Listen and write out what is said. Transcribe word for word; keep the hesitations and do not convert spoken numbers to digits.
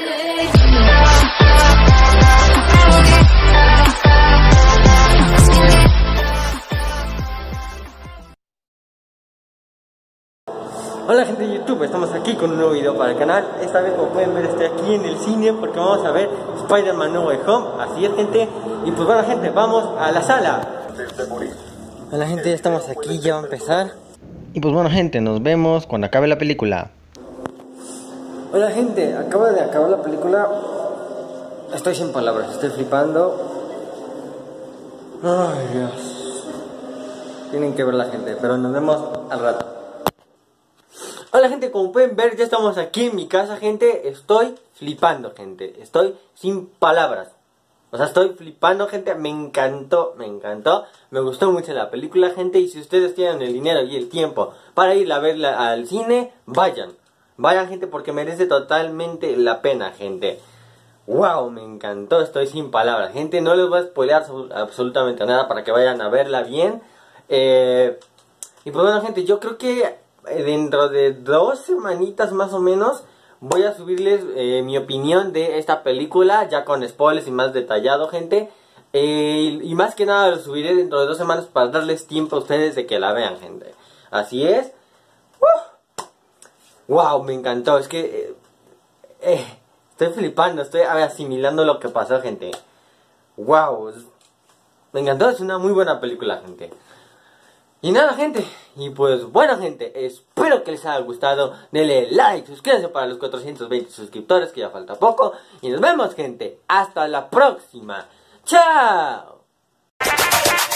Hola gente de YouTube, estamos aquí con un nuevo video para el canal. Esta vez, como pueden ver, estoy aquí en el cine porque vamos a ver Spider-Man No Way Home. Así es, gente. Y pues bueno, gente, vamos a la sala. Hola gente, ya estamos aquí, ya va a empezar. Y pues bueno, gente, nos vemos cuando acabe la película. Hola gente, acaba de acabar la película. Estoy sin palabras, estoy flipando. Ay Dios. Tienen que ver la gente, pero nos vemos al rato. Hola gente, como pueden ver, ya estamos aquí en mi casa, gente. Estoy flipando, gente. Estoy sin palabras. O sea, estoy flipando, gente. Me encantó, me encantó. Me gustó mucho la película, gente. Y si ustedes tienen el dinero y el tiempo para ir a verla al cine, vayan. Vayan, gente, porque merece totalmente la pena, gente. Wow, me encantó. Estoy sin palabras, gente. No les voy a spoilear absolutamente nada para que vayan a verla bien. Eh, y pues bueno, gente, yo creo que dentro de dos semanitas más o menos voy a subirles eh, mi opinión de esta película, ya con spoilers y más detallado, gente. Eh, y más que nada lo subiré dentro de dos semanas para darles tiempo a ustedes de que la vean, gente. Así es. ¡Uh! Wow, me encantó. Es que eh, eh, estoy flipando, estoy asimilando lo que pasó, gente. Wow, me encantó, es una muy buena película, gente. Y nada, gente, y pues bueno, gente, espero que les haya gustado. Denle like, suscríbanse para los cuatrocientos veinte suscriptores, que ya falta poco. Y nos vemos, gente, hasta la próxima. ¡Chao!